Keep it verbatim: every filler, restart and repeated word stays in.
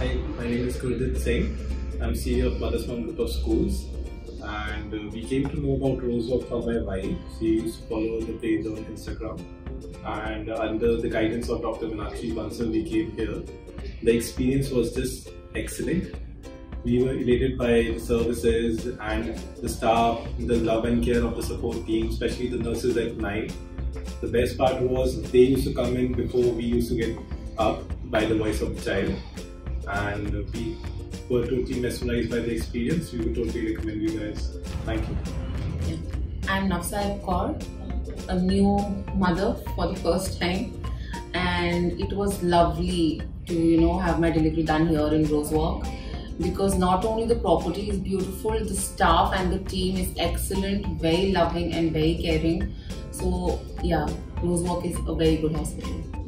Hi, my name is Gurjit Singh. I'm C E O of Motherson Group of Schools, and uh, we came to know about Rosewalk from my wife. She used to follow the page on Instagram, and uh, under the guidance of Doctor Meenakshi Bansal, we came here. The experience was just excellent. We were elated by the services and the staff, the love and care of the support team, especially the nurses at night. The best part was they used to come in before we used to get up by the voice of the child, and we were totally mesmerized by the experience. We would totally recommend you guys. Thank you. I'm Nafsa Kaur, a new mother for the first time, and it was lovely to you know have my delivery done here in Rosewalk, because not only the property is beautiful, the staff and the team is excellent, very loving and very caring. So yeah, Rosewalk is a very good hospital.